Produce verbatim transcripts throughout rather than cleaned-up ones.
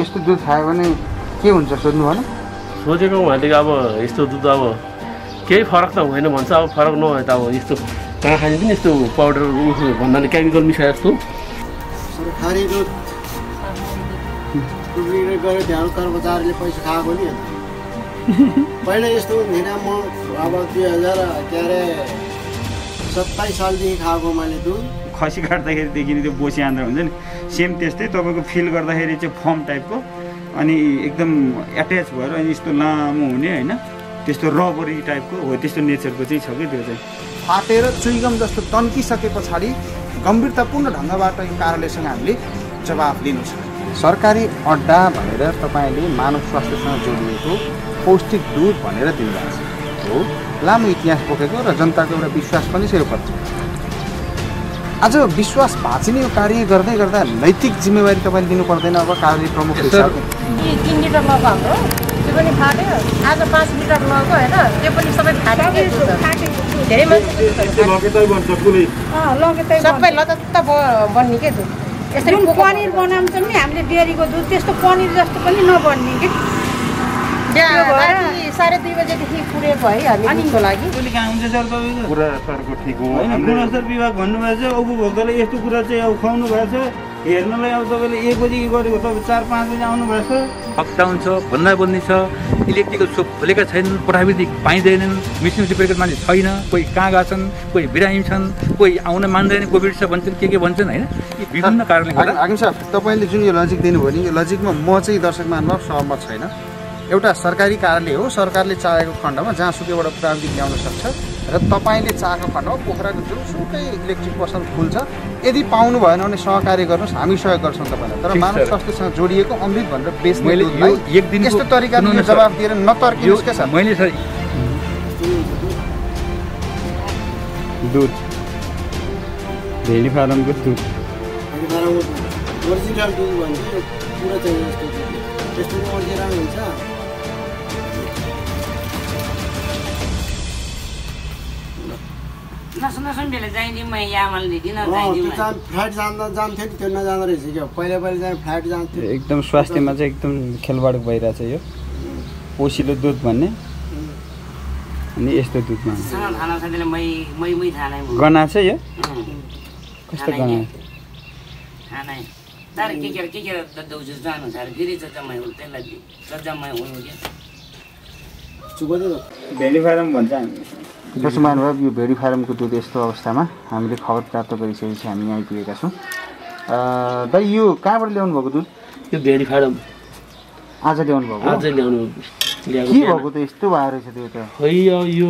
यस्तो दुध खायो भने के हुन्छ सोध्नु भएन? सोचेको उहाँले अब यस्तो दुध अब केही फरक त हुँदैन भन्छ। अब फरक नभए त अब यस्तो कहाँ खाने पनि यस्तो पाउडर भन्नाले केमिकल मिसाए जस्तो सरकारी दुध डुप्लिकेट गरेर ध्यान कर्मचारीले पैसा खाएको नि पहिला यस्तो हुँदैन। म अब दुई हजार के अरे सत्ताइस सालदेखि खाएको मैले दुध। खसी काट्दाखेरिदेखि त्यो बोसी आन्द्रा हुन्छ नि सेम त्यस्तै तपाईँको फिल गर्दाखेरि चाहिँ फर्म टाइपको अनि एकदम एट्याच भएर अनि यस्तो लामो हुने होइन त्यस्तो रबरी टाइपको हो त्यस्तो नेचरको चाहिँ छ कि त्यो चाहिँ फाटेर चुइगम जस्तो तन्किसके पछाडि गम्भीरतापूर्ण ढङ्गबाट यो कार्यालयसँग हामीले जवाफ लिनु छ। सरकारी अड्डा भनेर तपाईँले मानव स्वास्थ्यसँग जोडिएको पौष्टिक दुध भनेर दिनुभएको छ हो, लामो इतिहास बोकेको र जनताको एउटा विश्वास पनि छ यो प्रति। आज विश्वास भाँचिने यो कार्य गर्दै गर्दा नैतिक जिम्मेवारी तपाईँले दिनु पर्दैन? अब कार्य प्रमुख हिसाबले तीन लिटर लगेको हाम्रो त्यो पनि फाट्यो। आज पाँच लिटर लगेको होइन त्यो पनि सबै फाटेको धेरै मान्छे सबै लतत्त बन्ने के दुध यसरी पनिर बनाउँछ नि हामीले डेरीको दुध त्यस्तो पनिर जस्तो पनि नबन्ने कि साढे दुई बजेदेखि पुरेको है हामी दुधको लागि। कहाँ हुन्छ सर तपाईँको कुरा सरको ठिक हो होइन गुणस्तर विभाग भन्नुभएको छ उपभोक्ताले यस्तो कुरा चाहिँ अब खुवाउनु भएको छ हेर्नलाई अब तपाईँले एक बजी गरेको तपाईँ चार पाँच बजी आउनु भएको छ। लकडाउन छ भन्दा बन्दी छ इलेक्ट्रिकल सोप खोलेका छैनन् प्राविधिक पाइँदैनन् मिसिन रिपेयरको मान्छे छैन कोही कहाँ गएको छन् कोही बिरामी छन् कोही आउन मान्दैन कोभिड छ भन्छन् के के भन्छन् होइन यी विभिन्न कारणले गर्दा। हाकिम साहब तपाईँले जुन यो लजिक दिनुभयो नि यो लजिकमा म चाहिँ दर्शक महानुभाव सहमत छैन। एउटा सरकारी कार्यालय हो सरकारले चाहेको खण्डमा जहाँसुकैबाट प्राविधिक ल्याउन सक्छ र तपाईँले चाहेको खण्डमा पोखराको जुनसुकै इलेक्ट्रिक पसल खुल्छ यदि पाउनु भएन भने सहकार्य गर्नुहोस् हामी सहयोग गर्छौँ तपाईँलाई। तर मानव स्वास्थ्यसँग जोडिएको अमृत भनेर बेच्ने एक दिन यस्तो तरिकाले जवाफ दिएर नतर्किनुहोस् क्या सर। मैले सर दुध भेडी फारमको दुध ओरिजिनल दुध भन्छ पुरा चाहिँ यस्तो त्यस्तो ओरिजिनल हुन्छ। फ्लाइट जाँदा जान्थ्यो नि त्यो नजाँदो रहेछ क्या पहिला पहिला चाहिँ फ्लाइट जान्थ्यो। एकदम स्वास्थ्यमा चाहिँ एकदम खेलवाड भइरहेछ यो पोसिलो दुध भन्ने अनि यस्तो दुधमा गना छ यो कस्तो गना भेडी फारम भन्छ जस्तो मान्नुभयो यो भेडी फारमको दुध यस्तो अवस्थामा हामीले खबर प्राप्त गरिसकेपछि हामी यहाँ आइपुगेका छौँ। दाइ यो कहाँबाट ल्याउनु भएको दुध? यो भेडी फारम आज ल्याउनु भएको? आज ल्याउनु के भएको त यस्तो भएर रहेछ त्यो त? खै यो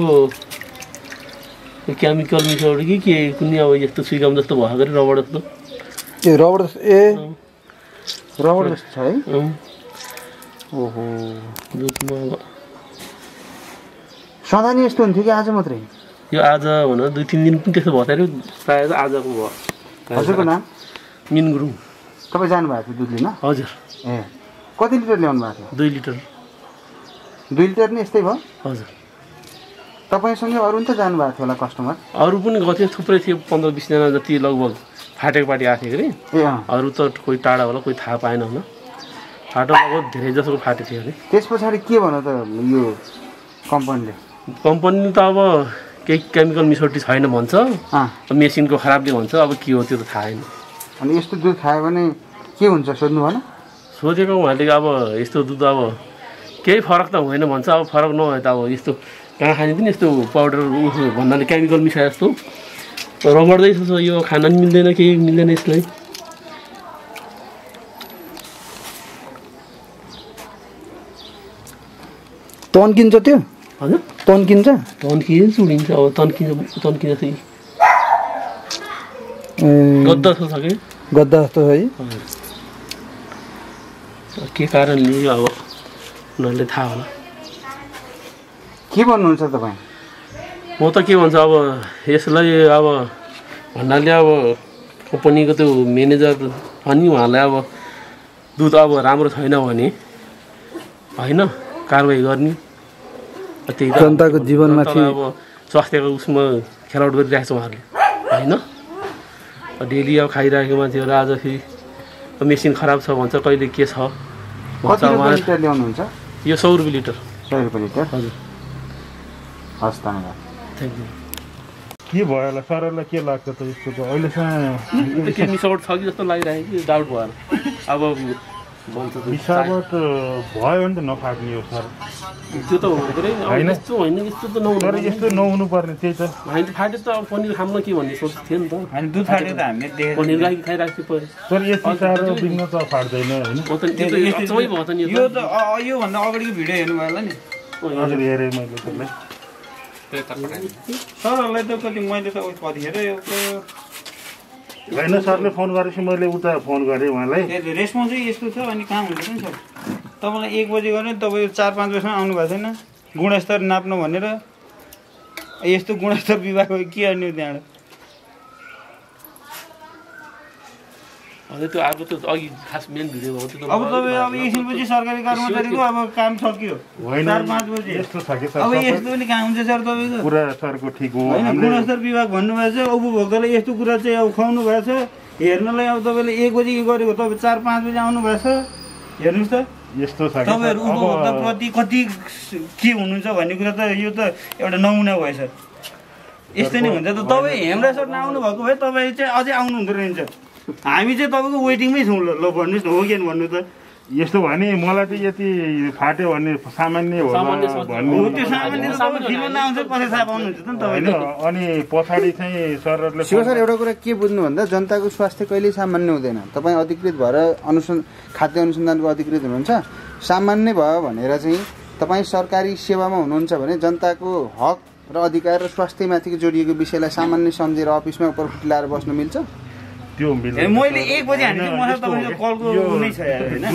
केमिकल मिसाएर कि के कुनै अब यस्तो सुइगम जस्तो भएको अरे रबर जस्तो ए रबर जस्तो ए रबर जस्तो छ है। ओहो दुधमा सधैँ नै यस्तो हुन्थ्यो कि आज मात्रै? यो आज भनेर दुई तिन दिन पनि त्यस्तो भयो अरे प्रायः आजको भयो। हजुरको नाम? मिन गुरुङ। तपाईँ जानुभएको थियो दुध लिन? हजुर। ए कति लिटर ल्याउनु भएको थियो? दुई लिटर। दुई लिटर नै यस्तै भयो? हजुर। तपाईँसँगै अरू नि त जानुभएको थियो होला कस्टमर? अरू पनि गएको थियो थुप्रै थियो पन्ध्र बिसजना जति लगभग फाटेको पार्टी आएको थियो कि अरू त कोही टाढा होला कोही थाहा पाएन होला फाटो लगभग धेरै जसोको फाटेको थियो अरे। त्यस पछाडि के भन्नु त यो कम्पनीले? कम्पनीले त अब केही केमिकल मिसावटी छैन भन्छ मेसिनको खराबले भन्छ अब के हो त्यो त थाहा छैन। अनि यस्तो दुध खायो भने के हुन्छ सोध्नु भएन? सोचेको उहाँले अब यस्तो दुध अब केही फरक त हुँदैन भन्छ। अब फरक नभए त अब यस्तो कहाँ खाने पनि यस्तो पाउडर भन्नाले केमिकल मिसाए जस्तो रगड्दैछ यो खान पनि मिल्दैन केही मिल्दैन यसलाई। तन्किन्छ त्यो? हजुर तन्किन्छ? तन्किन्छ उडिन्छ अब तन्किन्छ तन्किन्छ चाहिँ गद्दा जस्तो छ कि गद्दा जस्तो है। के कारणले अब उनीहरूले थाहा होला। के भन्नुहुन्छ तपाईँ? म त के भन्छ अब यसलाई अब भन्नाले अब कम्पनीको त्यो म्यानेजर अनि उहाँलाई अब दुध अब राम्रो छैन भने होइन कारवाही गर्ने त्यही त जनताको जीवनमाथि अब स्वास्थ्यको उसमा खेलवाड गरिरहेको छ उहाँहरूले होइन। डेली अब खाइरहेको मान्छेहरू आज फेरि मेसिन खराब छ भन्छ कहिले के छ कति रुपियाँ लिटर ल्याउनुहुन्छ? यो सौ रुपियाँ लिटर। सय रुपियाँ लिटर। हजुर। हस् धन्यवाद। Thank you. के भयो होला सरलाई के लाग्छ त यस्तो त अहिलेसम्म के मिसावट छ कि जस्तो लागिरहेको कि डाउट भयो अब मिसावट भयो भने त नफाट्ने हो सर त्यो त होइन यस्तो होइन यस्तो त नहुनु तर यस्तो नहुनु पर्ने त्यही त होइन फाट्यो त अब पनिर खाम्न के भन्ने सोच थियो नि त होइन दुध फाट्यो त हामीले देखेको पनिर लागि खाइराख्छु पर्यो तर यति साह्रो बिग्न त फाट्दैन होइन त्यो त अचम्मै भयो त नि यो त योभन्दा अगाडिको भिडियो हेर्नु भयो होला नि हजुर हेरेँ मैले त्यसलाई सरहरूलाई त कति मैले त कतिखेर यो होइन सरले फोन गरेपछि मैले उता फोन गरेँ उहाँलाई रेस्पोन्स चाहिँ यस्तो छ अनि कहाँ हुन्छ नि सर तपाईँलाई एक बजी गर्नु तपाईँ चार पाँच बजीसम्म आउनु भएको छैन गुणस्तर नाप्नु भनेर यस्तो गुणस्तर विभाग के गर्ने त्यहाँबाट अझै त्यो अब त्यो अघि खास मेन भिडियो हो त्यो अब तपाईँ अब एकछिनपछि सरकारी कर्मचारीको अब काम सकियो चार पाँच बजी यस्तो छ कि अब यस्तो पनि कहाँ हुन्छ सर तपाईँको कुरा सरको ठिक हो होइन गुणस्तर विभाग भन्नुभएको छ उपभोक्ताले यस्तो कुरा चाहिँ अब खुवाउनु भएको छ हेर्नलाई अब तपाईँले एक बजी गरेको तपाईँ चार पाँच बजी आउनु भएको छ हेर्नुहोस् त यस्तो छ तपाईँहरू उपभोक्ताप्रति कति के हुनुहुन्छ भन्ने कुरा त यो त एउटा नमुना भयो सर यस्तै नै हुन्छ त तपाईँ हेम्रा सर नआउनु भएको भए तपाईँ चाहिँ अझै आउनु हुँदो रहेछ हामी चाहिँ तपाईँको वेटिङमै छौँ ल ल भन्नुहोस् न हो कि भन्नु त यस्तो भने मलाई चाहिँ यति फाट्यो भन्ने सामान्य होला भन्नु त्यो सामान्य आउँछ पछि थाहा पाउनुहुन्छ त नि तपाईँले अनि पछाडि चाहिँ सरहरूले शिव सर एउटा कुरा के बुझ्नु भन्दा जनताको स्वास्थ्य कहिल्यै सामान्य हुँदैन तपाईँ अधिकृत भएर अनुसन् खाद्य अनुसन्धानको अधिकृत हुनुहुन्छ सामान्य भयो भनेर चाहिँ तपाईँ सरकारी सेवामा हुनुहुन्छ भने जनताको हक र अधिकार र स्वास्थ्यमाथि जोडिएको विषयलाई सामान्य सम्झेर अफिसमा उपरपट्टि लाएर बस्न मिल्छ त्यो मैले एक बजी हाल्ने मलाई तपाईँको कलको नै छ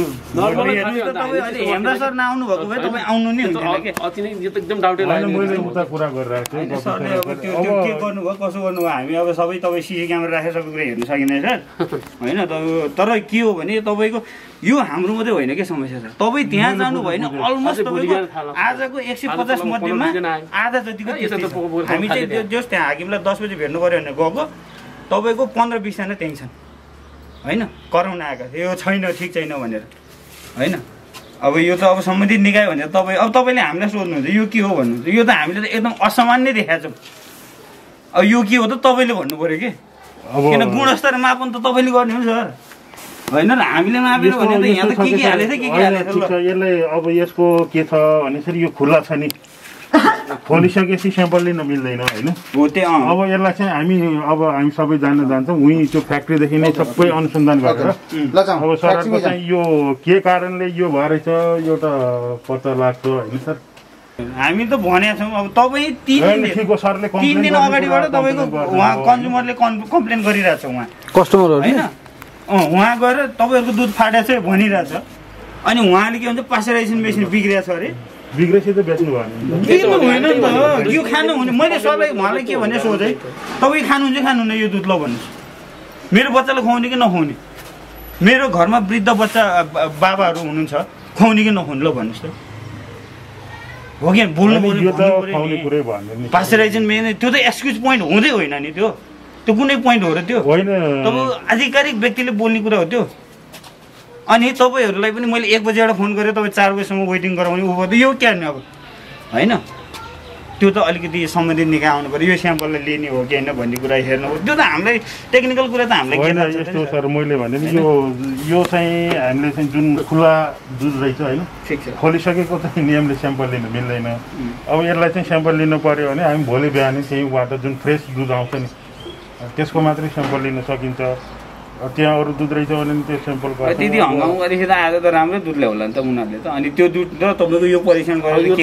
होइन हेम्रा सर नआउनु भएको भए तपाईँ आउनु नै हुन्थेन अति नै यो त एकदम डाउटै लाग्यो मैले उता कुरा गरिरहेको थिएँ सरले अब त्यो के गर्नुभयो कसो गर्नुभयो हामी अब सबै तपाईँ सिसी क्यामेरा राखेर सबै कुरा हेर्नु सकिँदैन सर होइन तपाईँ तर के हो भने तपाईँको यो हाम्रो मात्रै होइन के समस्या छ तपाईँ त्यहाँ जानु भएन अलमोस्ट तपाईँको आजको एक सय पचास मध्येमा आधा जतिको हामी चाहिँ जस त्यहाँ हाकिमलाई दस बजी भेट्नु पऱ्यो भने गएको तपाईँको पन्ध्र बिसजना त्यहीँ छन् होइन कराउन आएका यो छैन ठिक छैन भनेर होइन अब यो त अब सम्बन्धित निकाय भनेर तपाईँ अब तपाईँले हामीलाई सोध्नुहुन्छ यो के हो भन्नुहुन्छ यो त हामीले त एकदम असामान्य देखाएको छौँ अब यो के हो त तपाईँले भन्नु पऱ्यो कि किन गुणस्तर मापन त तपाईँले गर्ने हो सर होइन र हामीले मापेर भने त यहाँ त के के हालेको छ के के हालेको छ यसलाई अब यसको के छ भनेपछि यो खुल्ला छ नि खोलिसकेपछि स्याम्पल लिन मिल्दैन होइन हो त्यो अब यसलाई चाहिँ हामी अब हामी सबै जान्न जान्छौँ उहीँ त्यो फ्याक्ट्रीदेखि नै सबै अनुसन्धान गरेर अब सरकारको चाहिँ यो के कारणले यो भएरहेछ एउटा पत्ता लाग्छ होइन सर हामी त भनेका छौँ अब तपाईँ तिन दिन सरले तिन दिन अगाडिबाट तपाईँको उहाँ कन्ज्युमरले कम्प्लेन गरिरहेछ उहाँ कस्टमरहरू होइन उहाँ गएर तपाईँहरूको दुध फाटेको छ भनिरहेछ अनि उहाँले के भन्छ पास्चराइजेसन मेसिन बिग्रिएको छ अरे बिग्रेपछि त बेच्नु भयो होइन नि त यो खानु हुने मैले सरलाई उहाँलाई के भने सोधेँ तपाईँ खानुहुन्छ खानुहुन्न यो दुध ल भन्नुहोस् मेरो बच्चालाई खुवाउने कि नखुवाउने मेरो घरमा वृद्ध बच्चा बाबाहरू हुनुहुन्छ खुवाउने कि नखुवाउने ल भन्नुहोस् त हो कि बोल्नु पास्चराइजेसन मेन त्यो त एक्सक्युज पोइन्ट हुँदै होइन नि त्यो त्यो कुनै पोइन्ट हो र त्यो तपाईँ आधिकारिक व्यक्तिले बोल्ने कुरा हो त्यो अनि तपाईँहरूलाई पनि मैले एक बजीबाट फोन गरेँ तपाईँ चार बजीसम्म वेटिङ गराउने ऊ भयो यो क्या अब होइन त्यो त अलिकति सम्बन्धित निकाय आउनु पऱ्यो यो स्याम्पललाई लिने हो कि होइन भन्ने कुरा हेर्नु हो त्यो त हामीलाई टेक्निकल कुरा त हामीलाई होइन यस्तो सर मैले भने नि यो यो चाहिँ हामीले चाहिँ जुन खुला दुध रहेछ होइन ठिक छ खोलिसकेको चाहिँ नियमले स्याम्पल लिनु मिल्दैन अब यसलाई चाहिँ स्याम्पल लिनु पऱ्यो भने हामी भोलि बिहानै त्यहीँबाट जुन फ्रेस दुध आउँछ नि त्यसको मात्रै स्याम्पल लिन सकिन्छ त्यहाँ अरू दुध रहेछ भने त्यो स्याम्पल त्यति हङ्गामा गरेपछि त आज त राम्रै दुध ल्याउला नि त उनीहरूले त अनि त्यो दुध र तपाईँको यो परीक्षण गरेर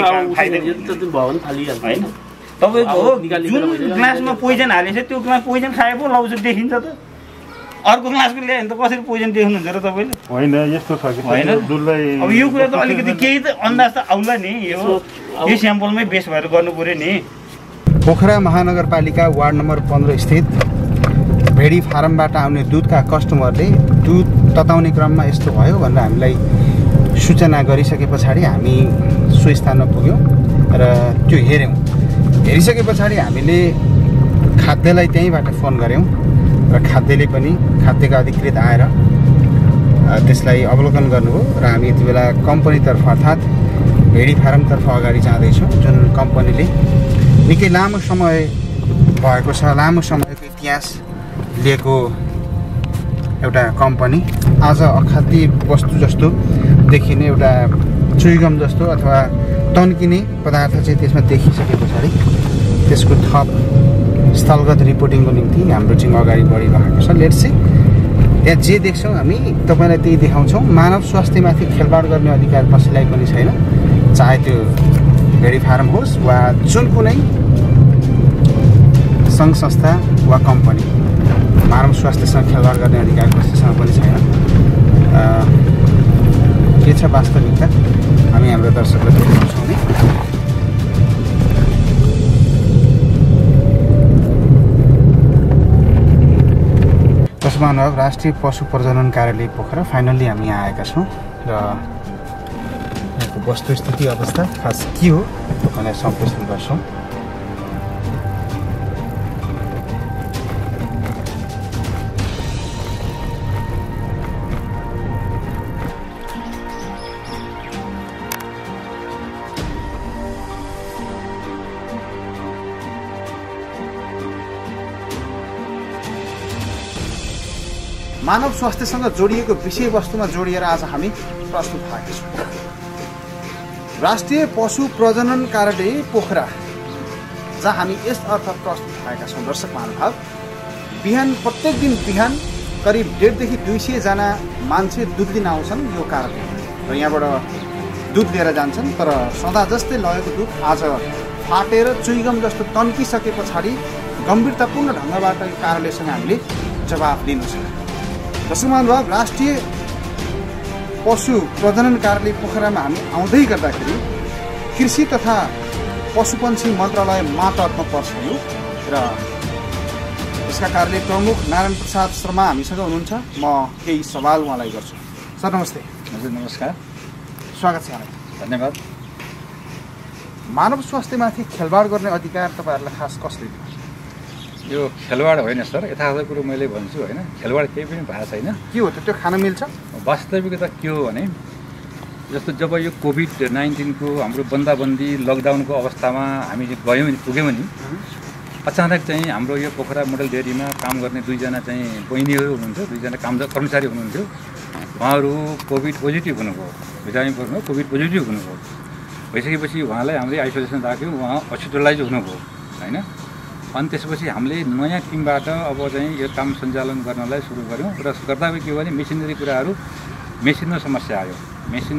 होइन तपाईँको जुन ग्लासमा पोइजन हालेछ त्यो ग्लास पोइजन खाए पो लाउँछ देखिन्छ त अर्को ग्लासको ल्यायो भने त कसरी पोइजन देख्नुहुन्छ र तपाईँले होइन यस्तो छ कि होइन अब यो कुरा त अलिकति केही त अन्दाज त आउला नि यो यो स्याम्पलमै बेस भएर गर्नु पऱ्यो नि पोखरा महानगरपालिका वार्ड नम्बर पन्ध्र स्थित भेडी फार्मबाट आउने दुधका कस्टमरले दुध तताउने क्रममा यस्तो भयो भनेर हामीलाई सूचना गरिसके पछाडि हामी सो स्थानमा पुग्यौँ र त्यो हेऱ्यौँ हेरिसके पछाडि हामीले खाद्यलाई त्यहीँबाट फोन गऱ्यौँ र खाद्यले पनि खाद्यका अधिकृत आएर त्यसलाई अवलोकन गर्नुभयो र हामी यति बेला कम्पनीतर्फ अर्थात् भेडी फार्मतर्फ अगाडि जाँदैछौँ, जुन कम्पनीले निकै लामो समय भएको छ, लामो समयको इतिहास लिएको एउटा कम्पनी। आज अखाद्य वस्तु जस्तो देखिने एउटा चुइगम जस्तो अथवा तन्किने पदार्थ चाहिँ त्यसमा देखिसके पछाडि त्यसको थप स्थलगत रिपोर्टिङको निम्ति हाम्रो टिम अगाडि बढिरहेको छ। लेट्स सी त्यहाँ जे देख्छौँ हामी तपाईँलाई त्यही देखाउँछौँ। मानव स्वास्थ्यमाथि खेलबाड गर्ने अधिकार कसैलाई पनि छैन, चाहे त्यो भेडी फार्म होस् वा जुन कुनै सङ्घ संस्था वा कम्पनी। मानव स्वास्थ्यसँग खेलबाड गर्ने अधिकार कसैसँग पनि छैन। के छ वास्तविकता हामी हाम्रो दर्शकलाई देखाउँछौँ नि। महानुभाव राष्ट्रिय पशु प्रजनन कार्यालय पोखरा फाइनल्ली हामी यहाँ आएका छौँ र यहाँको वस्तुस्थिति अवस्था खास के हो तपाईँलाई सम्प्रेषण गर्छौँ। मानव स्वास्थ्यसँग जोडिएको विषयवस्तुमा जोडिएर आज हामी प्रस्तुत भएका छौँ। राष्ट्रिय पशु प्रजनन कार्यालय पोखरा, जहाँ हामी यस अर्थ प्रस्तुत भएका छौँ। दर्शक महानुभाव, बिहान प्रत्येक दिन बिहान करिब डेढदेखि दुई सयजना मान्छे दुध लिन आउँछन् यो कार्यालय र यहाँबाट दुध लिएर जान्छन्। तर सदा जस्तै लगेको दुध आज फाटेर चुइगम जस्तो तन्किसके पछाडि गम्भीरतापूर्ण ढङ्गबाट यो कार्यालयसँग हामीले जवाफ लिनु छ। दर्शक महानुभाव, राष्ट्रिय पशु प्रजनन कार्यालय पोखरामा हामी आउँदै गर्दाखेरि कृषि तथा पशुपन्छी मन्त्रालय मातहतमा पर्छ यो र यसका कार्यालय प्रमुख नारायण प्रसाद शर्मा हामीसँग हुनुहुन्छ। म केही सवाल उहाँलाई गर्छु। सर नमस्ते। हजुर नमस्कार, स्वागत छ यहाँलाई। धन्यवाद। मानव स्वास्थ्यमाथि खेलबाड गर्ने अधिकार तपाईँहरूलाई खास कसले दिन्छ? यो खेलवाड होइन सर, यथार्थ कुरो मैले भन्छु होइन, खेलवाड केही पनि भएको छैन। के हो त त्यो खान मिल्छ? वास्तविकता के हो भने जस्तो जब यो कोभिड नाइन्टिनको हाम्रो बन्दाबन्दी लकडाउनको अवस्थामा हामी गयौँ पुग्यौँ नि, अचानक चाहिँ हाम्रो यो पोखरा मोडल डेयरीमा काम गर्ने दुईजना चाहिँ बहिनीहरू हुनुहुन्थ्यो, दुईजना काम कर्मचारी हुनुहुन्थ्यो। उहाँहरू कोभिड पोजिटिभ हुनुभयो, भिटामिन कोभिड पोजिटिभ हुनुभयो। भइसकेपछि उहाँलाई हामीले आइसोलेसन राख्यौँ, उहाँ हस्पिटलाइज हुनुभयो होइन। अनि त्यसपछि हामीले नयाँ टिमबाट अब चाहिँ यो काम सञ्चालन गर्नलाई सुरु गऱ्यौँ र गर्दा के हो भने मेसिनरी कुराहरू मेसिनमा समस्या आयो, मेसिन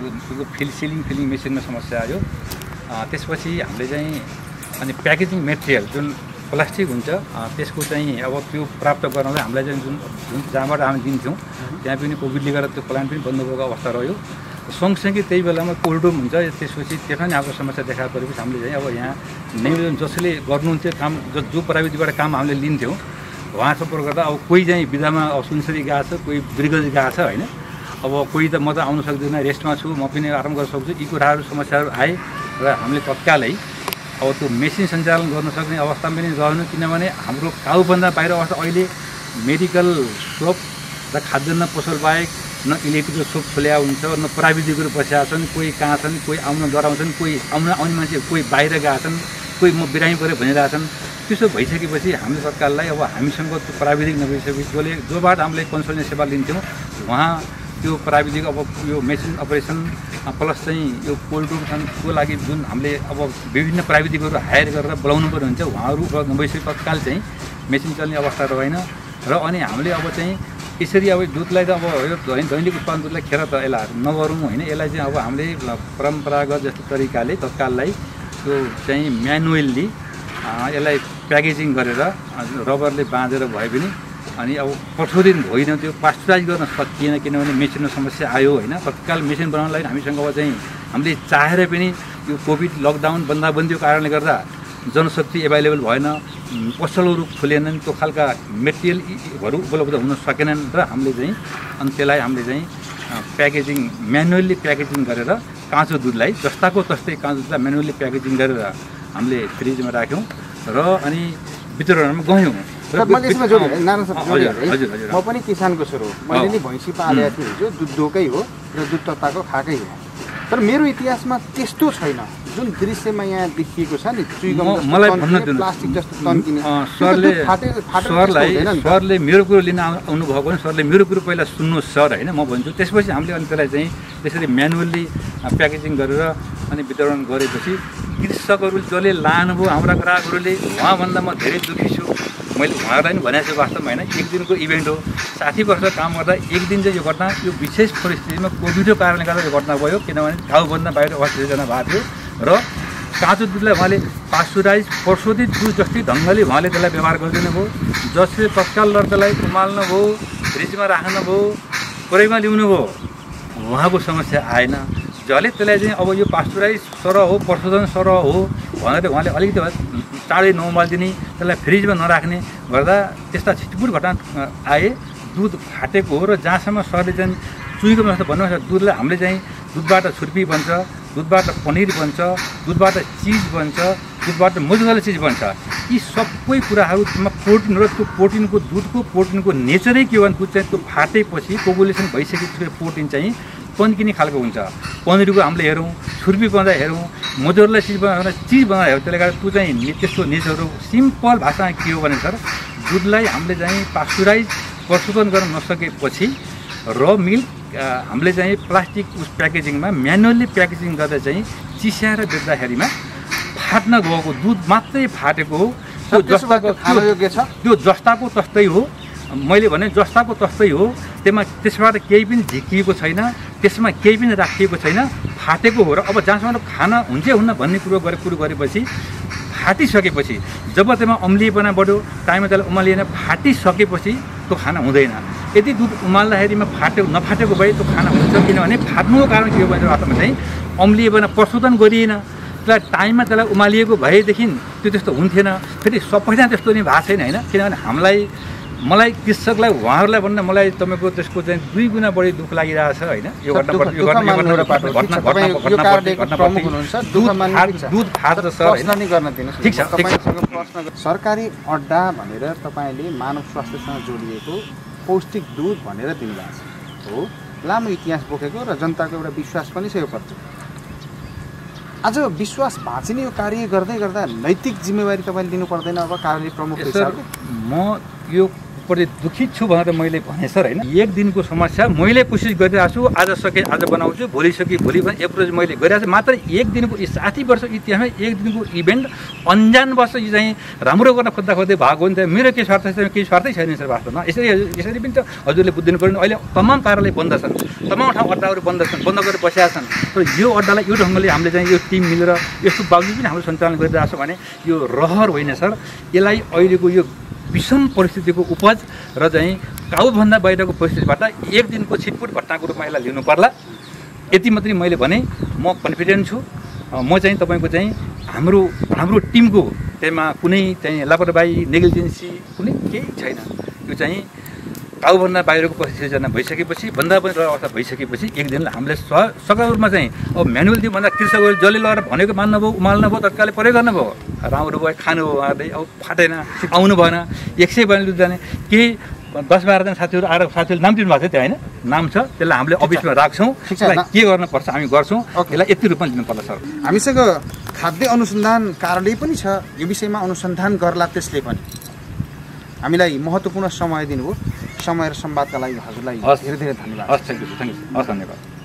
फिल सिलिङ फिलिङ मेसिनमा समस्या आयो। त्यसपछि हामीले चाहिँ अनि प्याकेजिङ मेटेरियल जुन प्लास्टिक हुन्छ त्यसको चाहिँ अब त्यो प्राप्त गर्नलाई हामीलाई चाहिँ जुन जुन जहाँबाट हामी दिन्थ्यौँ त्यहाँ पनि कोभिडले गर्दा त्यो प्लान्ट पनि बन्द भएको अवस्था रह्यो। सँगसँगै त्यही बेलामा कोल्ड रुम हुन्छ, त्यसपछि त्यसमा पनि अब समस्या देखा परेपछि हामीले चाहिँ अब यहाँ नियोजन जसले गर्नुहुन्थ्यो काम, जो जो प्राविधिकबाट काम हामीले लिन्थ्यौँ उहाँ सम्पर्क गर्दा अब कोही चाहिँ बिदामा अब सुनसरी गएको छ, कोही बिर्गजी गएको छ होइन। अब कोही त म त आउनु सक्दिनँ, रेस्टमा छु, म पनि आराम गर्न सक्छु। यी कुराहरू समस्याहरू आए र हामीले तत्कालै अब त्यो मेसिन सञ्चालन गर्न सक्ने अवस्था पनि रहेन, किनभने हाम्रो गाउँभन्दा बाहिर अवस्था अहिले मेडिकल सोप र खाद्यान्न पसल बाहेक न इलेक्ट्रिकल सोप खोल्या हुन्छ, न प्राविधिकहरू बसेका छन्, कोही कहाँ छन्, कोही आउन डराउँछन्, कोही आउन आउने मान्छे कोही बाहिर गएका छन्, कोही म बिरामी पऱ्यो भनिरहेछन्। त्यसो भइसकेपछि हामीले सरकारलाई अब हामीसँग त्यो प्राविधिक नभइसकेपछि जसले जोबाट हामीले कन्सल्टेन्ट सेवा लिन्थ्यौँ उहाँ त्यो प्राविधिक अब यो मेसिन अपरेसन प्लस चाहिँ यो कोल्ड रुमको लागि जुन हामीले अब विभिन्न प्राविधिकहरू हायर गरेर बोलाउनु पर्ने हुन्छ, उहाँहरू नभइसके तत्काल चाहिँ मेसिन चल्ने अवस्था रहेन। र अनि हामीले अब चाहिँ यसरी अब दुधलाई त अब यो दैनिक उत्पादन दुधलाई खेर त यसलाई नगरौँ होइन, यसलाई चाहिँ अब हामीले परम्परागत जस्तो तरिकाले तत्काललाई त्यो चाहिँ म्यानुअल्ली यसलाई प्याकेजिङ गरेर रबरले बाँधेर भए पनि अनि अब कठोर दिन होइन त्यो पास्चुराइज गर्न सकिएन, किनभने मेसिनको समस्या आयो होइन। तत्काल मेसिन बनाउनलाई हामीसँग अब चाहिँ हामीले चाहेर पनि यो कोभिड लकडाउन बन्दाबन्दीको कारणले गर्दा जनशक्ति एभाइलेबल भएन, पसलहरू खुलेनन्, त्यो खालका मेटेरियलहरू उपलब्ध हुन सकेनन् र हामीले चाहिँ अनि त्यसलाई हामीले चाहिँ प्याकेजिङ म्यानुअल्ली प्याकेजिङ गरेर काँचो दुधलाई जस्ताको तस्तै काँचो दुधलाई म्यानुअल्ली प्याकेजिङ गरेर हामीले फ्रिजमा राख्यौँ र अनि वितरणमा गयौँ। मैले यसमा जोडेँ नारायण सर जोडेँ हजुर हजुर म पनि किसानको छोरो मैले नि भैँसी पालेको थिएँ हिजो दुध दोकै हो र दुध तताको खाएकै हो तर मेरो इतिहासमा त्यस्तो छैन जुन दृश्यमा यहाँ देखिएको छ नि मलाई भन्न दिनु प्लास्टिक जस्तो तन्किने सरले सरलाई सरले मेरो कुरो लिन आउनु भएको भने सरले मेरो कुरो पहिला सुन्नुहोस् सर होइन म भन्छु त्यसपछि हामीले अनि त्यसलाई चाहिँ त्यसरी म्यानुअल्ली प्याकेजिङ गरेर अनि वितरण गरेपछि कृषकहरूले जसले लानुभयो हाम्रा ग्राहकहरूले उहाँभन्दा म धेरै दुःखी छु मैले उहाँहरूलाई पनि भनेको छु वास्तवमा होइन एक दिनको इभेन्ट हो साठी वर्ष काम गर्दा एक दिन चाहिँ यो घटना यो विशेष परिस्थितिमा कोभिडको कारणले गर्दा यो घटना भयो किनभने ठाउँभन्दा बाहिर अस्थिरजना भएको थियो र काँचो दुधलाई उहाँले पास्चुराइज प्रशोधित दुध जस्तै ढङ्गले उहाँले त्यसलाई व्यवहार गरिदिनु भयो जसले तत्काल लड्कालाई उमाल्नु भयो फ्रिजमा राख्नुभयो प्रयोगमा ल्याउनु भयो उहाँको समस्या आएन जसले त्यसलाई चाहिँ अब यो पास्चुराइज सरह हो प्रशोधन सरह हो भनेर उहाँले अलिकति चाँडै नउमालिदिने त्यसलाई फ्रिजमा नराख्ने गर्दा त्यस्ता छिटपुट घटना आए दुध फाटेको हो र जहाँसम्म सरले चाहिँ चुइको जस्तो भन्नुहुन्छ दुधलाई हामीले चाहिँ दुधबाट छुर्पी बन्छ दुधबाट पनिर बन्छ दुधबाट चिज बन्छ दुधबाट मजुवाला चिज बन्छ यी सबै कुराहरूमा प्रोटिन र त्यो प्रोटिनको दुधको प्रोटिनको नेचरै के हो भने दुध चाहिँ त्यो फाटेपछि कोगुलेसन भइसकेपछि प्रोटिन चाहिँ तन्किने खालको हुन्छ पनिरको हामीले हेरौँ छुर्पी बनाउँदा हेरौँ मजुवाला चिज बनाउँदा चिज बनाउँदा हेरौँ त्यसले गर्दा त्यो चाहिँ त्यस्तो नेचर हो सिम्पल भाषामा के हो भने सर दुधलाई हामीले चाहिँ पास्चुराइज प्रशोधन गर्न नसकेपछि र मिल्क हामीले चाहिँ प्लास्टिक उस प्याकेजिङमा म्यानुअल्ली प्याकेजिङ गर्दा चाहिँ चिस्याएर बेच्दाखेरिमा फाट्न गएको दुध मात्रै फाटेको हो त्यो जस्ताको त्यो जस्ताको तस्तै हो मैले भने जस्ताको तस्तै हो त्यसमा त्यसबाट केही पनि झिकिएको छैन त्यसमा केही पनि राखिएको छैन फाटेको हो र अब जहाँसम्म खाना हुन्छ हुन्न भन्ने कुरो गरे कुरो गरेपछि फाटिसकेपछि जब त्यसमा अम्लिएपना बढ्यो टाइममा त्यसलाई उमालिएन फाटिसकेपछि त्यो खाना हुँदैन यदि दुध उमाल्दाखेरिमा फाट्यो नफाटेको भए त्यो खाना हुन्छ किनभने फाट्नुको कारण के हो भने वास्तवमा चाहिँ अम्लिएपना प्रशोधन गरिएन त्यसलाई टाइममा त्यसलाई उमालिएको भएदेखि त्यो त्यस्तो हुन्थेन फेरि सबैजना त्यस्तो नि भएको छैन होइन किनभने हामीलाई मलाई कृषकलाई उहाँहरूलाई भन्न मलाई तपाईँको त्यसको चाहिँ दुई गुणा बढी दुःख लागिरहेछ होइन यो दुध फाट्छ सर ठिक छ सरकारी अड्डा भनेर तपाईँले मानव स्वास्थ्यसँग जोडिएको पौष्टिक दुध भनेर दिनुभएको छ हो लामो इतिहास बोकेको र जनताको एउटा विश्वास पनि छ यो प्रति आज विश्वास भाँचिने यो कार्य गर्दै गर्दा नैतिक जिम्मेवारी तपाईँले लिनु पर्दैन अब कार्य प्रमुख हिसाबले म यो प्रति दुखित छु भनेर मैले भने सर होइन एक दिनको समस्या मैले कोसिस गरिरहेको छु आज सके आज बनाउँछु भोलि सके भोलि पनि एप्रोच मैले गरिरहेको छु मात्र एक दिनको साठी वर्ष इतिहासमा एक दिनको इभेन्ट अन्जान वर्ष यो चाहिँ राम्रो गर्न खोज्दा खोज्दै भएको हो नि त मेरो के स्वार्थ छ केही स्वार्थै छैन सर वास्तवमा यसरी यसरी पनि त हजुरले बुझ्दिनु पर्ने अहिले तमाम कार्यालय बन्द छन् तमाम ठाउँ अड्डाहरू बन्द छन् बन्द गरेर बसेका छन् तर यो अड्डालाई यो ढङ्गले हामीले चाहिँ यो टिम मिलेर यस्तो बावजुद पनि हामीले सञ्चालन गरिरहेको छौँ भने यो रहर होइन सर यसलाई अहिलेको यो विषम परिस्थितिको उपज र चाहिँ गाउँभन्दा बाहिरको परिस्थितिबाट एक दिनको छिटपुट घटनाको रूपमा यसलाई लिनु पर्ला यति मात्रै मैले भने म कन्फिडेन्ट छु म चाहिँ तपाईँको चाहिँ हाम्रो हाम्रो टिमको त्यसमा कुनै चाहिँ लापरवाही नेग्लिजेन्सी कुनै केही छैन यो चाहिँ गाउँभन्दा बाहिरको परिस्थिति भइसकेपछि भन्दा पनि अवस्था भइसकेपछि एक दिनलाई हामीले स सक्रिय रूपमा चाहिँ अब म्यानुअल दियो भन्दा कृषकहरूले जसले लगेर भनेको मान्नुभयो उमाल्नुभयो तत्कालै प्रयोग गर्नुभयो राम्रो भयो खानुभयो उहाँहरूले अब फाटेन आउनु भएन एक सय बयालिस जाने केही दस बाह्रजना साथीहरू आएर साथीहरूले नाम दिनुभएको थियो त्यो होइन नाम छ त्यसलाई हामीले अफिसमा राख्छौँ के गर्नुपर्छ हामी गर्छौँ यसलाई यति रूपमा लिनुपर्छ सर हामीसँग खाद्य अनुसन्धान कार्यालय पनि छ यो विषयमा अनुसन्धान गर्ला त्यसले पनि हामीलाई महत्त्वपूर्ण समय दिनुभयो समय र संवादका लागि हजुरलाई धेरै धेरै धन्यवाद हस् थ्याङ्क यू थ्याङ्क यू हस् धन्यवाद